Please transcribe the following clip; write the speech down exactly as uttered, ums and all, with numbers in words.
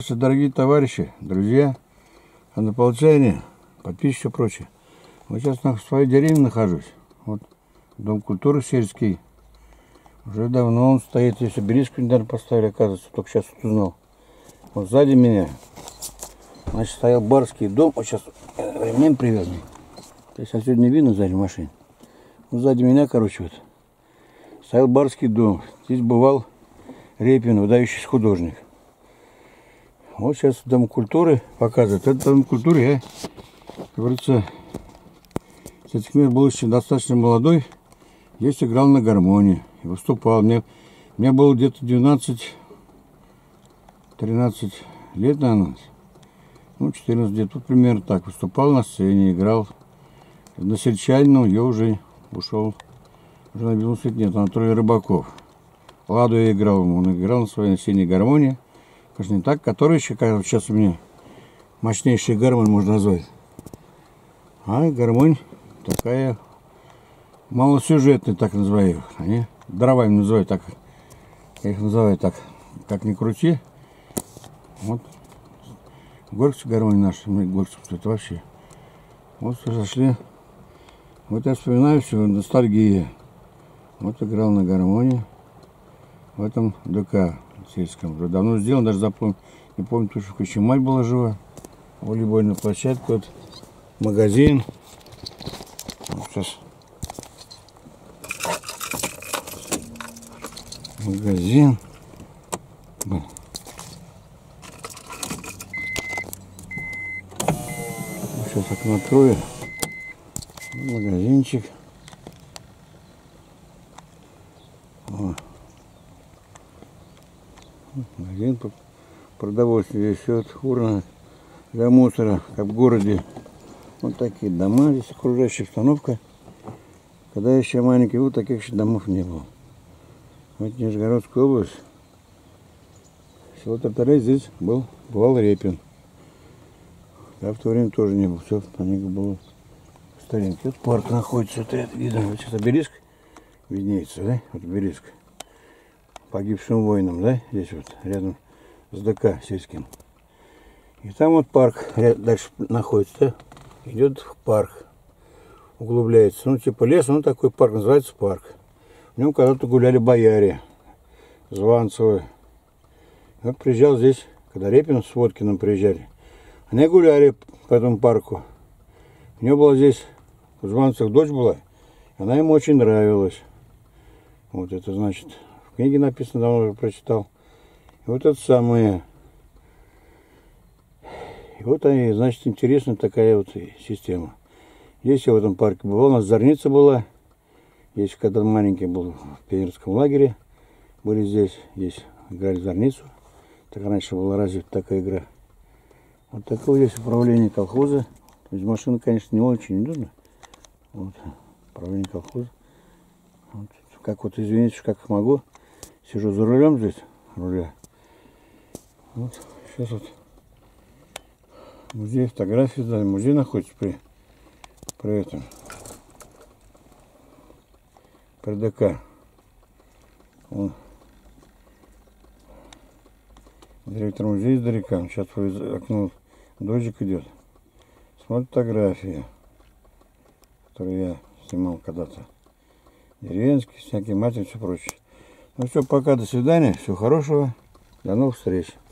Здравствуйте, дорогие товарищи, друзья, однополчане, подписчики и прочее. Вот сейчас на своей деревне нахожусь. Вот Дом культуры сельский. Уже давно он стоит. Здесь обелиск недавно поставили, оказывается, только сейчас вот узнал. Вот сзади меня, значит, стоял барский дом. Вот сейчас ремнем привязан. То есть отсюда не видно сзади машин. Ну, сзади меня, короче, вот стоял барский дом. Здесь бывал Репин, выдающийся художник. Вот сейчас Дом культуры показывает. Это Дом культуры, я, как говорится, с этих мест был еще достаточно молодой. Здесь играл на гармонии и выступал. Мне, мне было где-то двенадцать-тринадцать лет, наверное. Ну, четырнадцать где-то примерно так. Выступал на сцене, играл. На сельчанину я уже ушел. Уже на белом свете нет. Анатолий Рыбаков. Ладу я играл. Он играл на своей осенней гармонии. Конечно, не так, который еще, как сейчас у меня мощнейший гармонь можно назвать. А гармонь такая малосюжетная, так называю. Они дровами называют так. Я их называю так, как ни крути. Вот. Горький гармонь наш, горький, это вообще. Вот зашли. Вот я вспоминаю все, ностальгия. Вот играл на гармонии в этом ДК сельском. Уже давно сделан, даже запомнил. Не помню, потому что еще мать была жива. Волейбольная площадка, вот магазин. Вот сейчас. Магазин. Сейчас окно открою. Магазинчик. О. Магазин продовольствия. Здесь вот урна для мусора, как в городе. Вот такие дома. Здесь окружающая обстановка. Когда я еще маленький был, таких еще домов не было. Вот Нижегородская область. Село Татарей, здесь был, бывал Репин. Я в то время тоже не был. Все, на него было старинки. Вот парк находится. Вот это видно. Вот сейчас обелиск виднеется, да? Вот обелиск. Погибшим воинам, да? Здесь вот, рядом с ДК сельским. И там вот парк дальше находится, да? Идет в парк. Углубляется. Ну, типа лес, ну, такой парк, называется парк. В нем когда-то гуляли бояре. Званцевы. Вот приезжал здесь, когда Репин с Водкиным приезжали. Они гуляли по этому парку. У него была здесь, у Званцевых дочь была. Она ему очень нравилась. Вот это значит, в книге написано, давно уже прочитал. И вот это самое. И вот они, значит, интересная такая вот система. Здесь я в этом парке бывал, у нас зорница была. Здесь, когда маленький был в пионерском лагере, были здесь, здесь играли в зорницу. Так раньше была развита такая игра. Вот такое здесь управление колхоза. То есть машина, конечно, не очень нужна. Вот, управление колхоза. Вот, как вот, извините, как могу, сижу за рулем здесь, руля. Вот, сейчас вот музей фотографий сдали. Музей находится при, при этом. При ДК. Вон. Директор музея издалека. Сейчас по окну дождик идет. Смотрит фотографии, которые я снимал когда-то. Деревенские, всякие матери, все прочее. Ну все, пока, до свидания. Всего хорошего. До новых встреч.